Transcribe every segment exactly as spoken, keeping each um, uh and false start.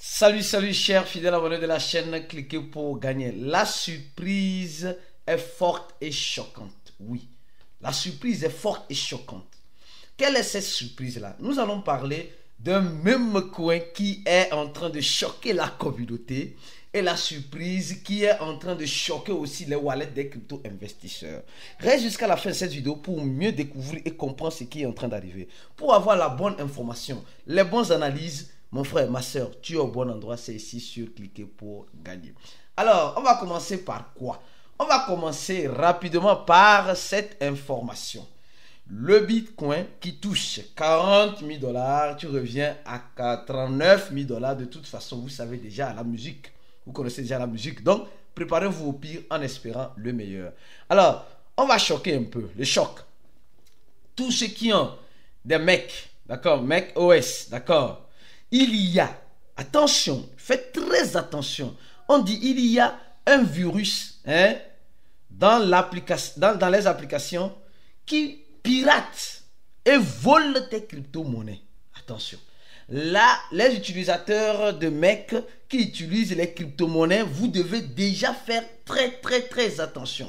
Salut, salut, chers fidèles abonnés de la chaîne, cliquez pour gagner. La surprise est forte et choquante. Oui, la surprise est forte et choquante. Quelle est cette surprise-là? Nous allons parler d'un même coin qui est en train de choquer la communauté et la surprise qui est en train de choquer aussi les wallets des crypto-investisseurs. Reste jusqu'à la fin de cette vidéo pour mieux découvrir et comprendre ce qui est en train d'arriver. Pour avoir la bonne information, les bonnes analyses, mon frère, ma soeur, tu es au bon endroit, c'est ici sur cliquer pour gagner. Alors, on va commencer par quoi? On va commencer rapidement par cette information. Le Bitcoin qui touche quarante mille dollars, tu reviens à quatre-vingt-neuf mille dollars. De toute façon, vous savez déjà la musique. Vous connaissez déjà la musique. Donc, préparez-vous au pire en espérant le meilleur. Alors, on va choquer un peu. Le choc. Tous ceux qui ont des Mac, d'accord, Mac O S, d'accord. Il y a, attention, faites très attention. On dit il y a un virus hein, dans, l'application, dans, dans les applications qui pirate et vole tes crypto-monnaies. Attention. Là, les utilisateurs de Mac qui utilisent les crypto-monnaies, vous devez déjà faire très, très, très attention.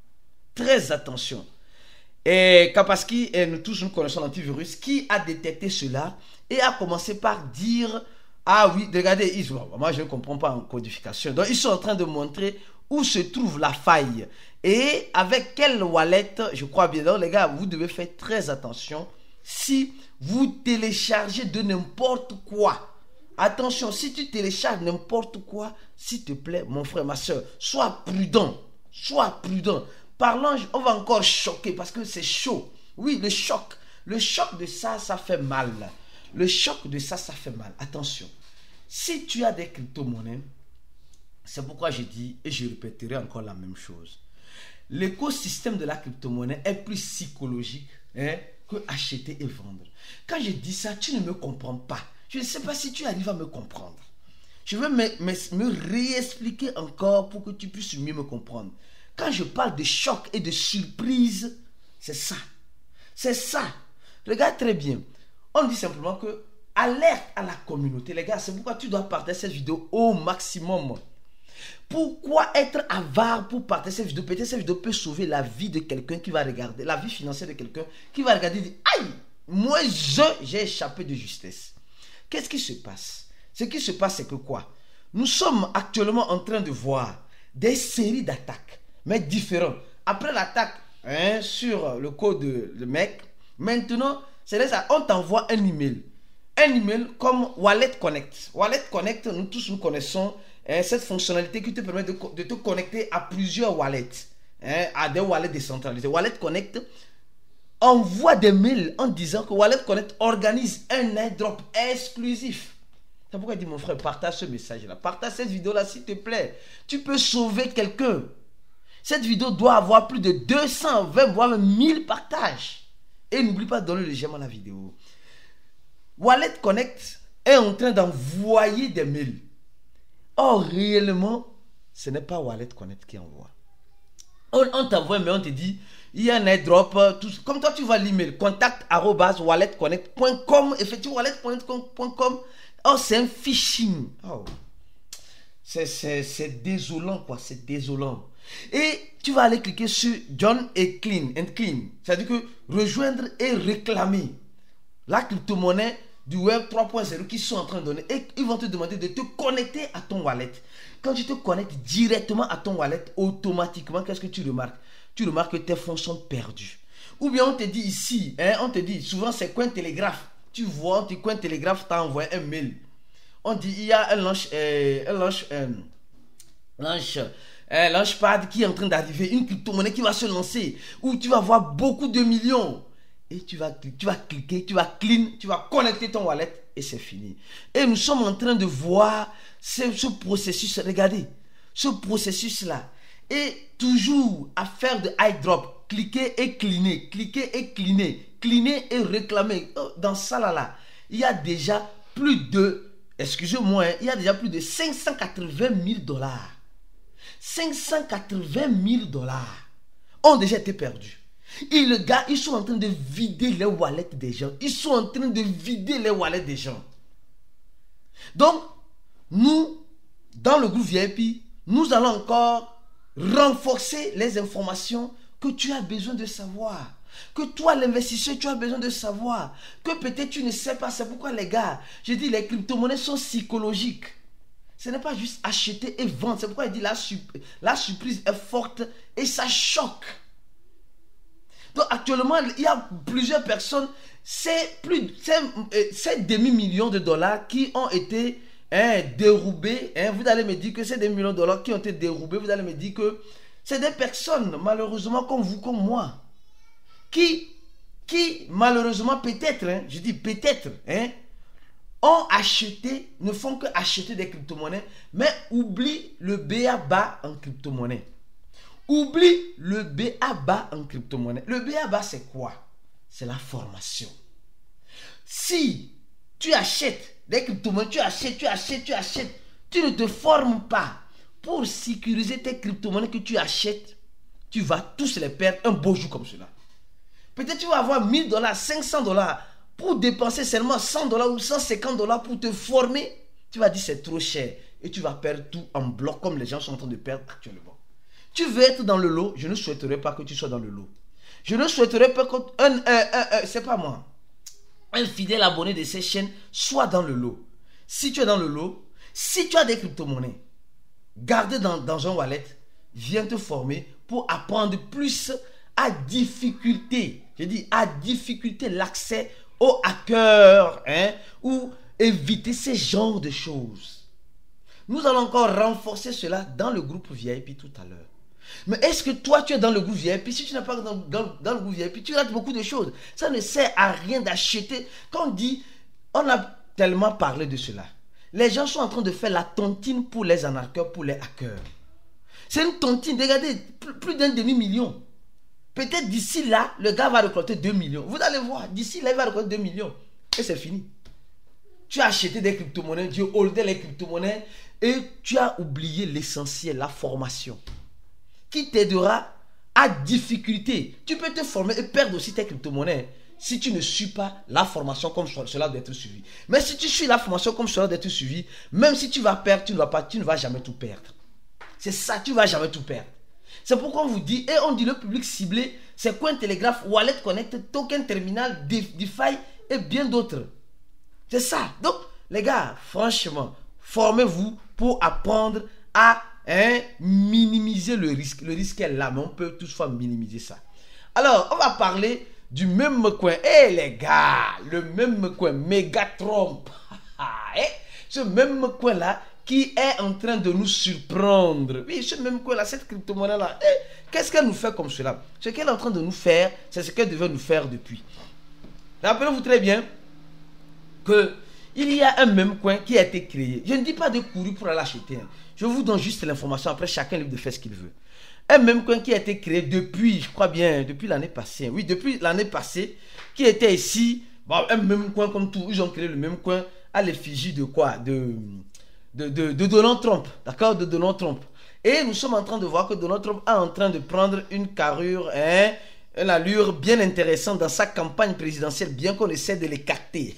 Très attention. Et Kaspersky, et nous tous nous connaissons l'antivirus, qui a détecté cela et a commencé par dire, ah oui, regardez, ils, moi je ne comprends pas en codification. Donc ils sont en train de montrer où se trouve la faille. Et avec quelle wallet, je crois bien. Donc les gars, vous devez faire très attention si vous téléchargez de n'importe quoi. Attention, si tu télécharges n'importe quoi, s'il te plaît, mon frère, ma soeur, sois prudent. Sois prudent. Parlons, on va encore choquer parce que c'est chaud. Oui, le choc. Le choc de ça, ça fait mal. Le choc de ça, ça fait mal. Attention. Si tu as des crypto-monnaies, c'est pourquoi je dis, et je répéterai encore la même chose. L'écosystème de la crypto-monnaie est plus psychologique hein, que acheter et vendre. Quand je dis ça, tu ne me comprends pas. Je ne sais pas si tu arrives à me comprendre. Je veux me, me, me réexpliquer encore pour que tu puisses mieux me comprendre. Quand je parle de choc et de surprise, c'est ça. C'est ça. Regarde très bien. On dit simplement que alerte à la communauté. Les gars, c'est pourquoi tu dois partager cette vidéo au maximum. Pourquoi être avare pour partager cette vidéo? Peut-être cette vidéo peut sauver la vie de quelqu'un qui va regarder, la vie financière de quelqu'un qui va regarder et dire, aïe, moi je, j'ai échappé de justesse. Qu'est-ce qui se passe? Ce qui se passe, c'est que quoi? Nous sommes actuellement en train de voir des séries d'attaques, mais différents. Après l'attaque hein, sur le code de, de mec, maintenant, c'est ça, on t'envoie un email. Un email comme Wallet Connect. Wallet Connect, nous tous nous connaissons hein, cette fonctionnalité qui te permet de, de te connecter à plusieurs wallets, hein, à des wallets décentralisés. Wallet Connect envoie des mails en disant que Wallet Connect organise un airdrop exclusif. C'est pourquoi il dit, mon frère, partage ce message-là. Partage cette vidéo-là, s'il te plaît. Tu peux sauver quelqu'un. Cette vidéo doit avoir plus de deux cent vingt, voire mille partages. Et n'oublie pas de donner le j'aime à la vidéo. Wallet Connect est en train d'envoyer des mails. Or, réellement, ce n'est pas Wallet Connect qui envoie. On, on t'envoie un mail, on te dit, il y a un airdrop. Tout, comme toi, tu vois l'email, contact arobase wallet connect point com. Effectivement, wallet connect point com. Oh, c'est un phishing. Oh. C'est désolant, quoi. C'est désolant. Et tu vas aller cliquer sur John et Clean. And clean. C'est-à-dire que rejoindre et réclamer la crypto-monnaie du web trois point zéro qu'ils sont en train de donner. Et ils vont te demander de te connecter à ton wallet. Quand tu te connectes directement à ton wallet, automatiquement, qu'est-ce que tu remarques? Tu remarques que tes fonds sont perdus. Ou bien on te dit ici, hein, on te dit, souvent c'est Cointelegraph. Tu vois, tu Cointelegraph t'a envoyé un mail. On dit, il y a un launch, euh, un launch, euh, launch, un launchpad qui est en train d'arriver, une crypto-monnaie qui va se lancer, où tu vas voir beaucoup de millions. Et tu vas, tu vas cliquer, tu vas clean, tu vas connecter ton wallet et c'est fini. Et nous sommes en train de voir ce, ce processus, regardez, ce processus-là. Et toujours à faire de airdrop, cliquer et cleaner, cliquer et cleaner, cleaner et réclamer. Dans ça là, là il y a déjà plus de, excusez-moi, il y a déjà plus de cinq cent quatre-vingt mille dollars. cinq cent quatre-vingt mille dollars ont déjà été perdus. Et les gars, ils sont en train de vider les wallets des gens. Ils sont en train de vider les wallets des gens. Donc, nous, dans le groupe V I P, nous allons encore renforcer les informations que tu as besoin de savoir. Que toi, l'investisseur, tu as besoin de savoir. Que peut-être tu ne sais pas. C'est pourquoi, les gars, je dis les crypto-monnaies sont psychologiques. Ce n'est pas juste acheter et vendre. C'est pourquoi il dit la, la surprise est forte et ça choque. Donc actuellement, il y a plusieurs personnes, c'est plus c'est demi-millions de dollars qui ont été hein, dérobés. Hein. Vous allez me dire que c'est des millions de dollars qui ont été dérobés. Vous allez me dire que c'est des personnes, malheureusement, comme vous, comme moi, qui, qui malheureusement, peut-être, hein, je dis peut-être, hein, ont acheté, ne font que acheter des crypto-monnaies, mais oublient le B A B A en crypto-monnaie. Oublie le B A B A en crypto-monnaie. Le B A B A, c'est quoi? C'est la formation. Si tu achètes des crypto-monnaies, tu achètes, tu achètes, tu achètes, tu ne te formes pas pour sécuriser tes crypto-monnaies que tu achètes, tu vas tous les perdre un beau jour comme cela. Peut-être tu vas avoir mille dollars, cinq cents dollars pour dépenser seulement cent dollars ou cent cinquante dollars pour te former. Tu vas dire c'est trop cher et tu vas perdre tout en bloc comme les gens sont en train de perdre actuellement. Tu veux être dans le lot, je ne souhaiterais pas que tu sois dans le lot. Je ne souhaiterais pas qu'un, un, un, un, c'est pas moi, un fidèle abonné de ces chaînes soit dans le lot. Si tu es dans le lot, si tu as des crypto-monnaies, garde dans, dans un wallet, viens te former pour apprendre plus à difficulté. Je dis à difficulté l'accès aux hackers, hein, ou éviter ces genres de choses. Nous allons encore renforcer cela dans le groupe V I P tout à l'heure. Mais est-ce que toi, tu es dans le groupe V I P? Si tu n'es pas dans, dans, dans le groupe V I P, tu rates beaucoup de choses. Ça ne sert à rien d'acheter. Quand on dit, on a tellement parlé de cela. Les gens sont en train de faire la tontine pour les arnaqueurs, pour les hackers. C'est une tontine. Regardez, plus, plus d'un demi-million. Peut-être d'ici là, le gars va récolter deux millions. Vous allez voir, d'ici là, il va récolter deux millions. Et c'est fini. Tu as acheté des crypto-monnaies, tu as holdé les crypto-monnaies et tu as oublié l'essentiel, la formation, qui t'aidera à difficulté. Tu peux te former et perdre aussi tes crypto-monnaies si tu ne suis pas la formation comme cela doit être suivi. Mais si tu suis la formation comme cela doit être suivi, même si tu vas perdre, tu ne vas, pas, tu ne vas jamais tout perdre. C'est ça, tu ne vas jamais tout perdre. C'est pourquoi on vous dit, et on dit le public ciblé, c'est Cointelegraph, Wallet Connect, Token Terminal, DeFi et bien d'autres. C'est ça. Donc, les gars, franchement, formez-vous pour apprendre à hein, minimiser le risque. Le risque est là, mais on peut toutefois minimiser ça. Alors, on va parler du même coin. Eh hey, les gars, le même coin, Megatron. eh, ce même coin-là qui est en train de nous surprendre. Oui, ce même coin-là, cette crypto-monnaie-là, eh, qu'est-ce qu'elle nous fait comme cela? Ce qu'elle est en train de nous faire, c'est ce qu'elle devait nous faire depuis. Rappelez-vous très bien que il y a un même coin qui a été créé. Je ne dis pas de courir pour aller acheter. Hein. Je vous donne juste l'information. Après, chacun est libre de faire ce qu'il veut. Un même coin qui a été créé depuis, je crois bien, depuis l'année passée. Oui, depuis l'année passée, qui était ici. Bon, un même coin comme tout. Ils ont créé le même coin à l'effigie de quoi? De, de, de, de Donald Trump. D'accord? De Donald Trump. Et nous sommes en train de voir que Donald Trump est en train de prendre une carrure, hein, une allure bien intéressante dans sa campagne présidentielle, bien qu'on essaie de l'écarter.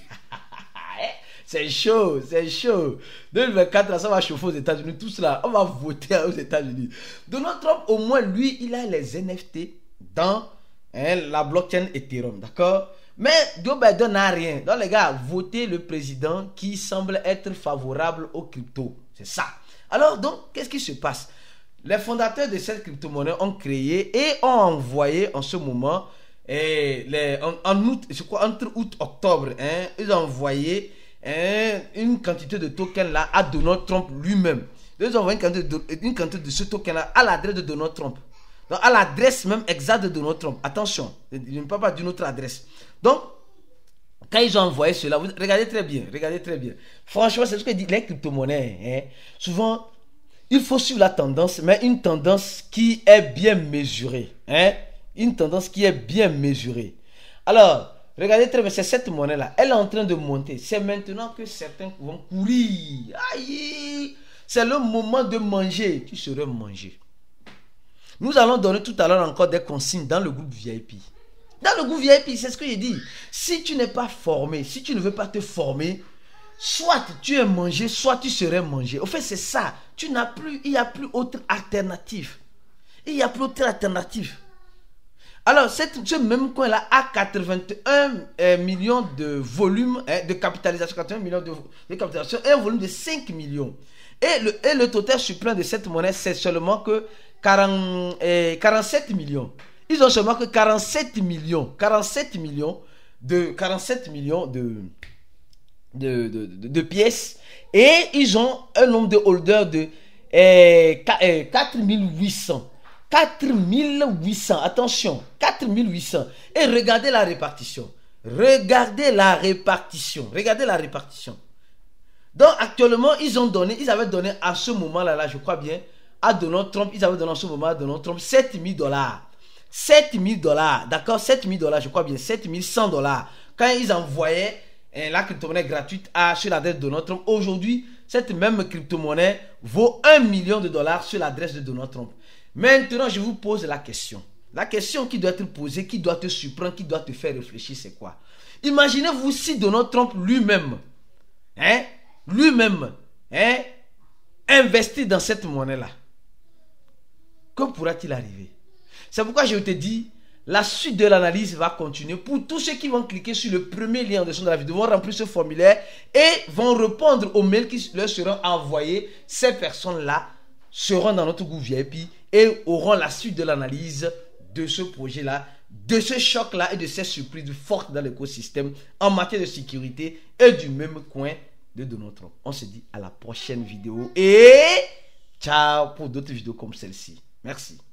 C'est chaud, c'est chaud. deux mille vingt-quatre, là, ça va chauffer aux États-Unis. Tous là, on va voter aux États-Unis. Donald Trump, au moins, lui, il a les N F T dans hein, la blockchain Ethereum, d'accord? Mais Joe Biden n'a rien. Donc, les gars, votez le président qui semble être favorable aux cryptos. C'est ça. Alors, donc, qu'est-ce qui se passe? Les fondateurs de cette crypto-monnaie ont créé et ont envoyé en ce moment, et les, en, en août, je crois, entre août et octobre, hein, ils ont envoyé Hein, une quantité de tokens là à Donald Trump lui-même. Ils ont envoyé une quantité de, une quantité de ce token là à l'adresse de Donald Trump. Donc à l'adresse même exacte de Donald Trump. Attention, je ne parle pas d'une autre adresse. Donc, quand ils ont envoyé cela, vous regardez très bien, regardez très bien. Franchement, c'est ce que dit les crypto-monnaies. Hein. Souvent, il faut suivre la tendance, mais une tendance qui est bien mesurée. Hein. Une tendance qui est bien mesurée. Alors, regardez très bien, c'est cette monnaie-là. Elle est en train de monter. C'est maintenant que certains vont courir. Aïe! C'est le moment de manger. Tu seras mangé. Nous allons donner tout à l'heure encore des consignes dans le groupe V I P. Dans le groupe V I P, c'est ce que j'ai dit. Si tu n'es pas formé, si tu ne veux pas te former, soit tu es mangé, soit tu serais mangé. Au fait, c'est ça. Tu n'as plus, il n'y a plus autre alternative. Il n'y a plus autre alternative. Alors, cette, ce même coin-là a quatre-vingt-un euh, millions de volume, hein, de capitalisation, quatre-vingts millions de, de capitalisation et un volume de cinq millions. Et le, et le total suppléant de cette monnaie, c'est seulement que quarante, euh, quarante-sept millions. Ils ont seulement que quarante-sept millions. quarante-sept millions de, quarante-sept millions de, de, de, de, de pièces. Et ils ont un nombre de holders de euh, quatre mille huit cents. quatre mille huit cents, attention, quatre mille huit cents. Et regardez la répartition. Regardez la répartition. Regardez la répartition. Donc actuellement, ils ont donné, ils avaient donné à ce moment-là, là, je crois bien, à Donald Trump, ils avaient donné à ce moment à Donald Trump sept mille dollars. sept mille dollars, d'accord, sept mille dollars, je crois bien, sept mille cent dollars. Quand ils envoyaient hein, la crypto-monnaie gratuite à, sur l'adresse de Donald Trump, aujourd'hui, cette même crypto-monnaie vaut un million de dollars sur l'adresse de Donald Trump. Maintenant, je vous pose la question. La question qui doit être posée, qui doit te surprendre, qui doit te faire réfléchir, c'est quoi? Imaginez-vous si Donald Trump lui-même, hein, lui-même, hein, investit dans cette monnaie-là. Que pourra-t-il arriver? C'est pourquoi je te dis, la suite de l'analyse va continuer. Pour tous ceux qui vont cliquer sur le premier lien en dessous de la vidéo, vont remplir ce formulaire et vont répondre aux mails qui leur seront envoyés. Ces personnes-là seront dans notre groupe V I P et auront la suite de l'analyse de ce projet-là, de ce choc-là et de ces surprises fortes dans l'écosystème en matière de sécurité et du même coin de Donald Trump. On se dit à la prochaine vidéo et ciao pour d'autres vidéos comme celle-ci. Merci.